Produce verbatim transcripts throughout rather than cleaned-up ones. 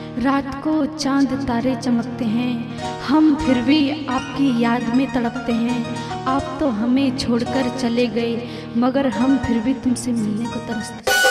रात को चांद तारे चमकते हैं, हम फिर भी आपकी याद में तड़पते हैं। आप तो हमें छोड़कर चले गए, मगर हम फिर भी तुमसे मिलने को तरसते हैं।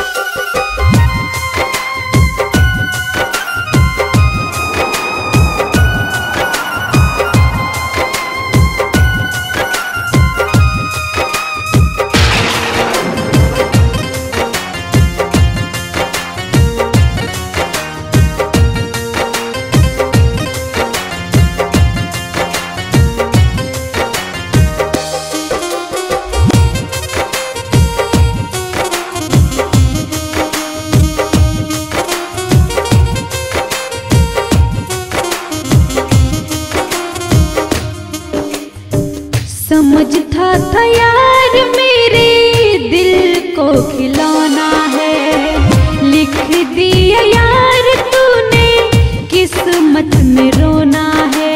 समझता था यार मेरे दिल को खिलौना है, लिख दिया यार तूने किस्मत में रोना है।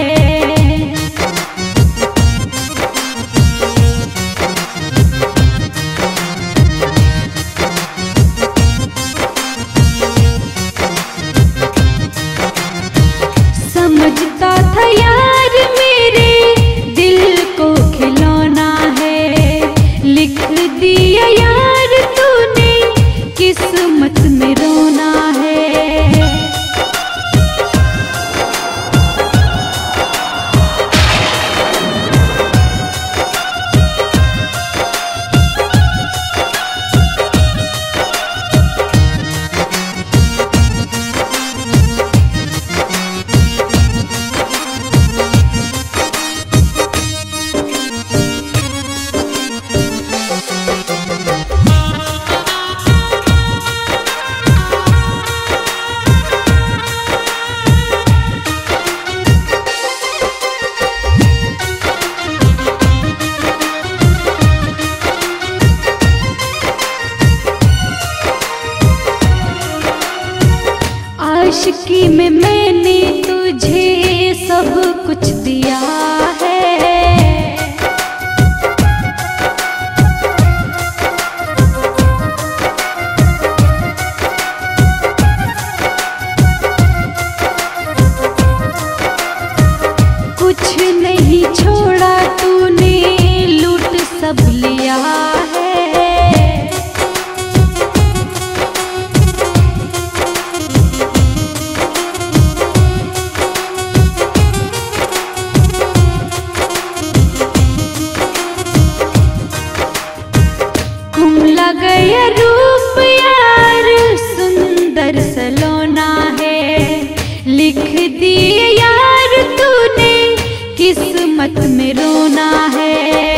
समझता था यार मेरे दिल को खिलौना है, लिख दिया यार तूने किस्मत में रोना है। आशिकी में मैंने तुझे सब कुछ दिया है, कुछ नहीं छोड़ा तूने, लूट सब लिया है। गया रूप यार सुंदर सलोना है, लिख दिए यार तूने किस्मत में रोना है।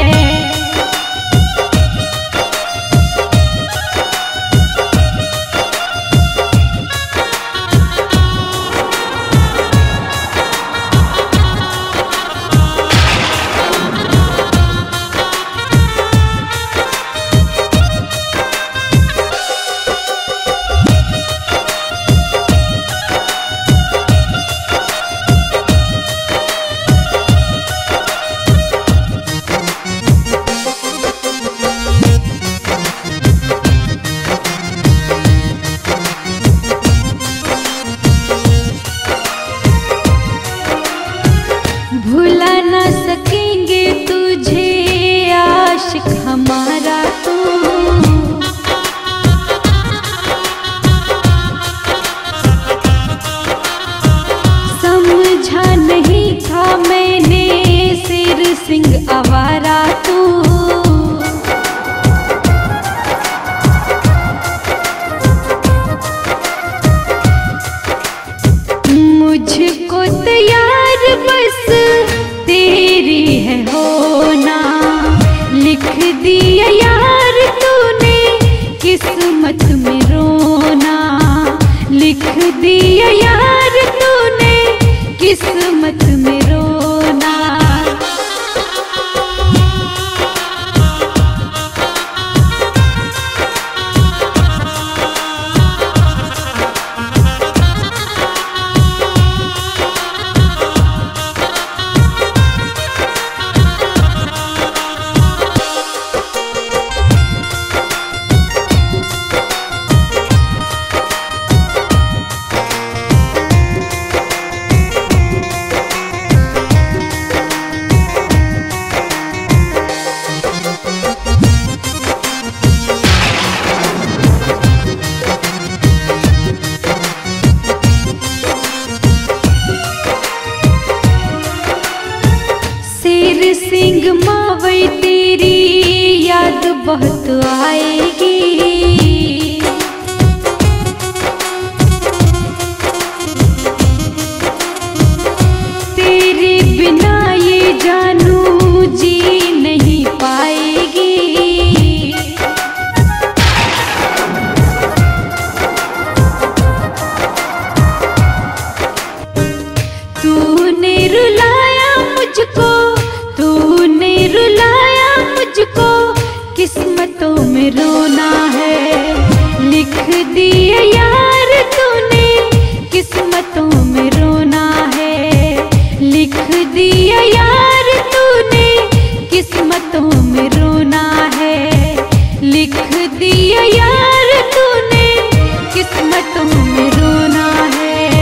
भुला ना सकेंगे तुझे आशिक हमारा तू, समझा नहीं था मैंने शेर सिंह आवारा तू। मुझको तो यार बस तेरी है होना, लिख दिया यार तूने किस्मत में रोना, लिख दिया यार तूने किस्मत में रोना। बहुत आएगी। तेरे बिना ये जानू जी नहीं पाएगी। तूने रुलाया मुझको, तूने रुलाया मुझको, किस्मतों में रोना है। लिख दिया यार तूने, किस्मतों में रोना है। लिख दिया यार तूने, किस्मतों में रोना है। लिख दिया यार तूने, किस्मतों में रोना है।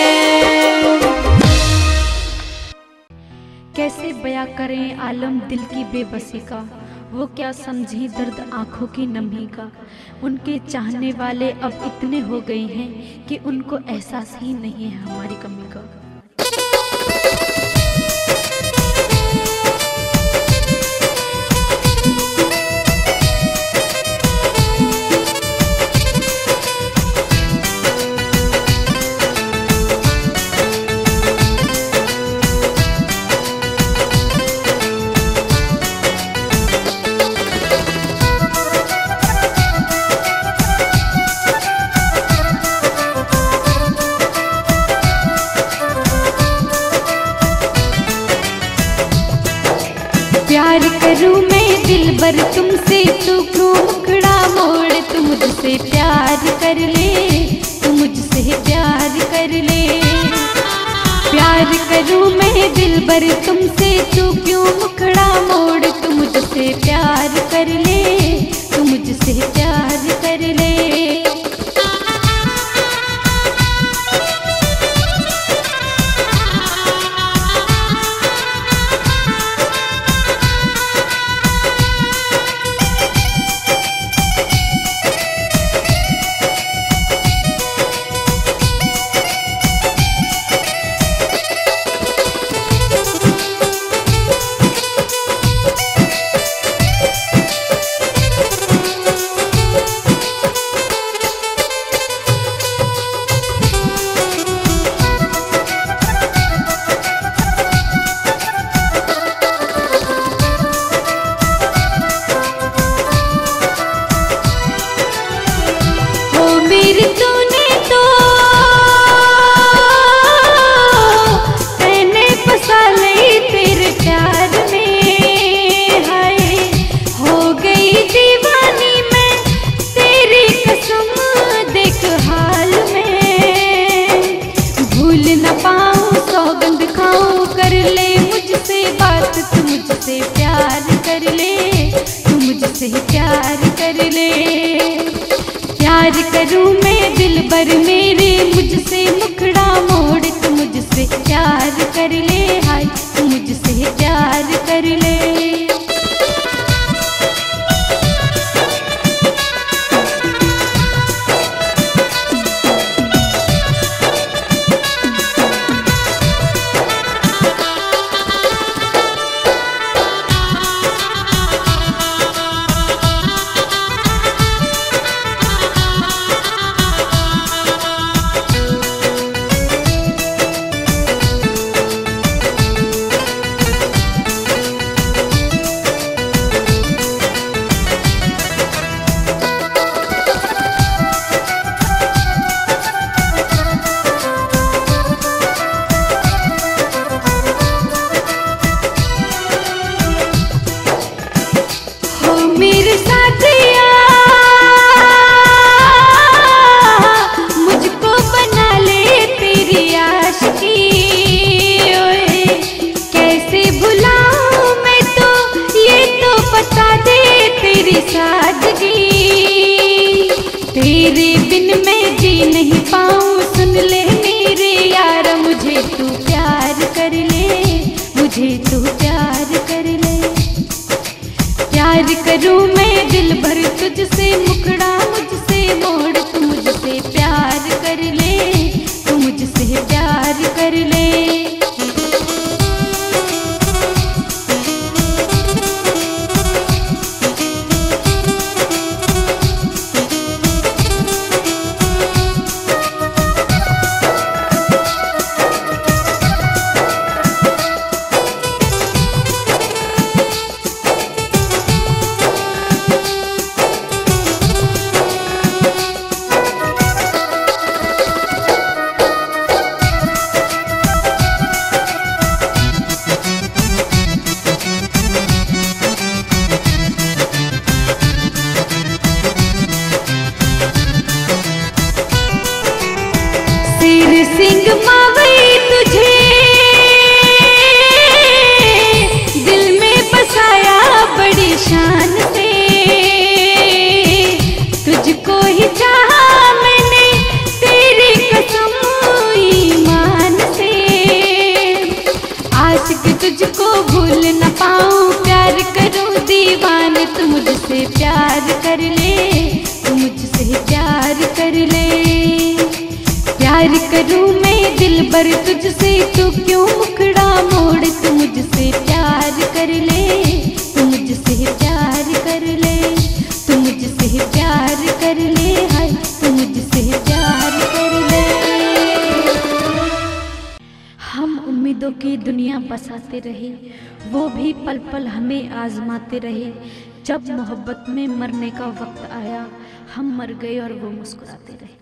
कैसे बयां करें आलम दिल की बेबसी का, वो क्या समझी दर्द आंखों की नमी का। उनके चाहने वाले अब इतने हो गए हैं कि उनको एहसास ही नहीं है हमारी कमी का। प्यार करूं मैं दिलबर तुमसे, तू क्यों मुखड़ा मोड़। तू मुझसे प्यार कर ले, तू मुझसे प्यार कर ले। प्यार करूं मैं दिलबर तुमसे, तू क्यों मुखड़ा मोड़। तू मुझसे प्यार कर ले, तू मुझसे प्यार कर ले। प्यार कर ले। प्यार करूं मैं दिलबर मेरे, मुझसे मुखड़ा मोड़। तू मुझसे प्यार कर ले, हाय तू मुझसे प्यार कर ले। तेरे बिन मैं जी नहीं पाऊं, सुन ले मेरे यार मुझे तू प्यार कर ले, मुझे तू प्यार कर ले। प्यार करूं मैं दिल भर तुझसे, मुखड़ा मुझसे मोड़। तू मुझसे प्यार कर ले, तू मुझसे प्यार कर ले। रेंग मावे तुझे दिल में बसाया बड़ी शान से, तुझको ही चाहा मैंने तेरी कसम ईमान से। आशिक तुझको भूल न पाऊं, प्यार करूं दीवाने तू मुझसे प्यार कर ले, तू मुझसे प्यार कर ले। प्यार करूं मैं दिल भर तुझसे, तू क्यों मुखड़ा मोड़, तू मुझसे प्यार कर ले, तू मुझसे प्यार कर ले, तू मुझसे प्यार कर ले, हाय तू मुझसे प्यार कर ले। हम उम्मीदों की दुनिया बसाते रहे, वो भी पल पल हमें आजमाते रहे। जब मोहब्बत में मरने का वक्त आया, हम मर गए और वो मुस्कुराते रहे।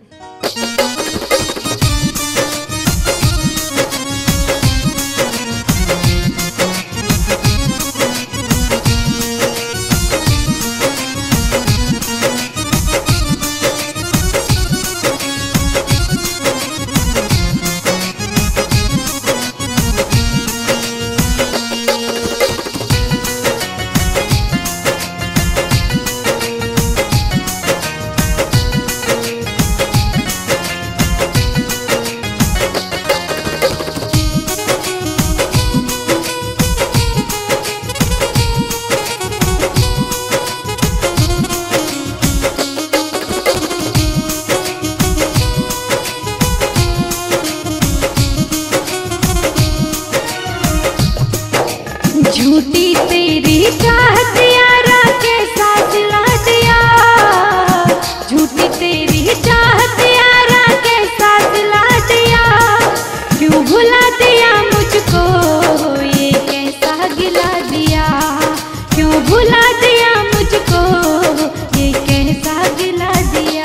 झूठी तेरी चाहत यारा कैसा दिला दिया, झूठी तेरी चाहत यारा कैसा दिला दिया, क्यों भुला दिया मुझको ये कैसा गिला दिया, क्यों भुला दिया मुझको ये कैसा गिला दिया।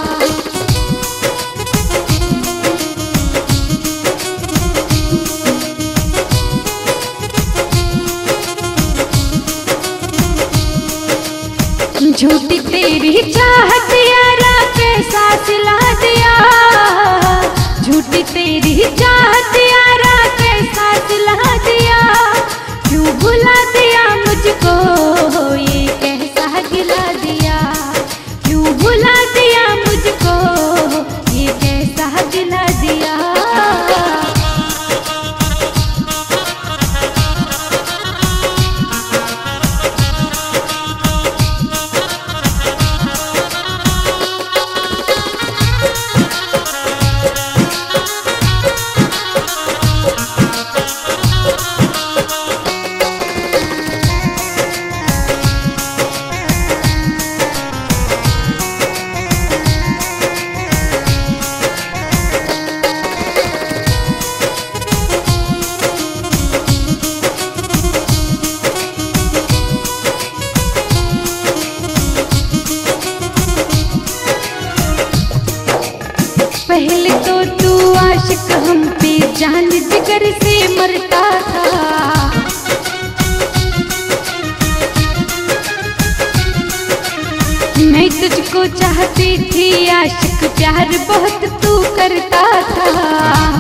झूठी तेरी चाहत यारा कैसा सिला दिया, झूठी तेरी चाहत यारा कैसा सिला दिया, क्यों भुला दिया मुझको ये कैसा गिला दिया, क्यों भुला दिया मुझको ये कैसा गिला दिया। पहले तो तू आशिक हम पे जान जिगर से मरता था, मैं तुझको चाहती थी आशिक प्यार बहुत तू करता था।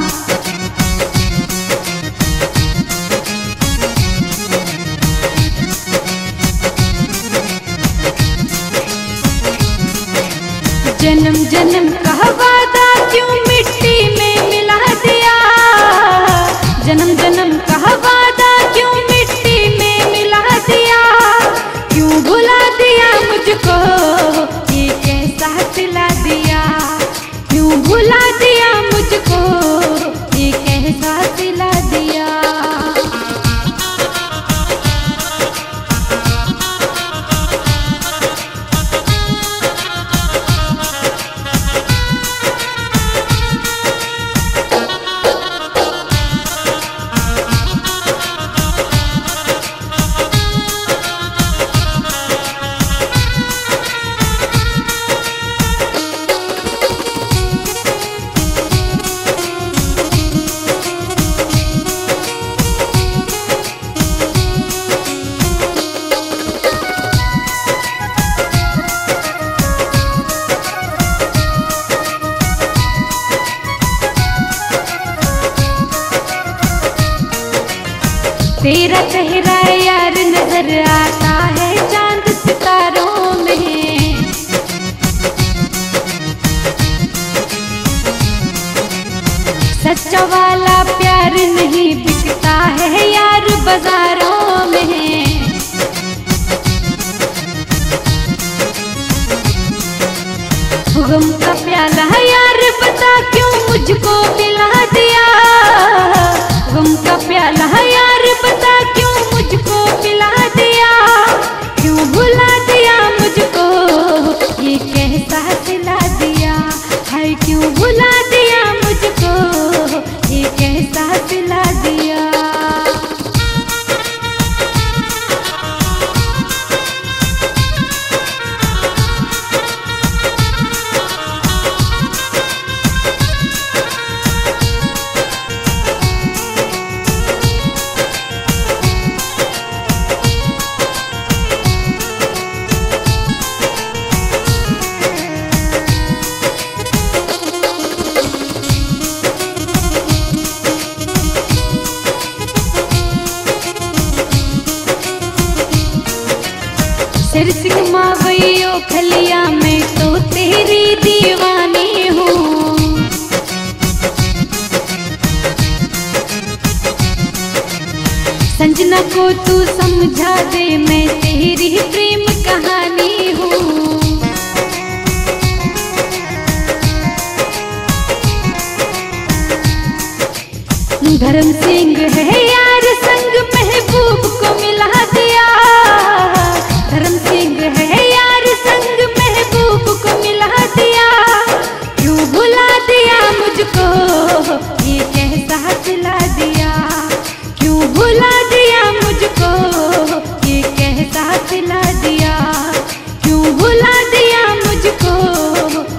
जन्म जन्म का वादा क्यों मिट्टी में मिला दिया, जन्म जन्म का वादा क्यों मिट्टी में मिला दिया, क्यों भुला दिया मुझको ये कैसा सिला दिया, क्यों भुला दिया मुझको तेरा चेहरा यार नजर आता है चांद सितारों में। सच्चा वाला प्यार नहीं बिकता है यार बाजारों में। गम का प्याला यार बता क्यों मुझको पिला दिया। गम का प्याला यार बता क्यों मुझको पिला दिया। क्यों भुला दिया मुझको ये कैसा सिला दिया। हाय क्यों भुला दिया मुझको ये कैसा सिला दिया। सिर सिंह मावैयो खलिया में तो तेरी दीवानी हूँ। संजना को तू समझा दे मैं तेरी प्रेम कहानी हूँ। धर्म सिंह है यार संग महबूब को मिला दिया। धर्म सिंह है यार संग महबूब को मिला दिया। क्यों भुला दिया मुझको ये कैसा सिला दिया। क्यों भुला दिया मुझको ये कैसा सिला दिया। क्यों भुला दिया मुझको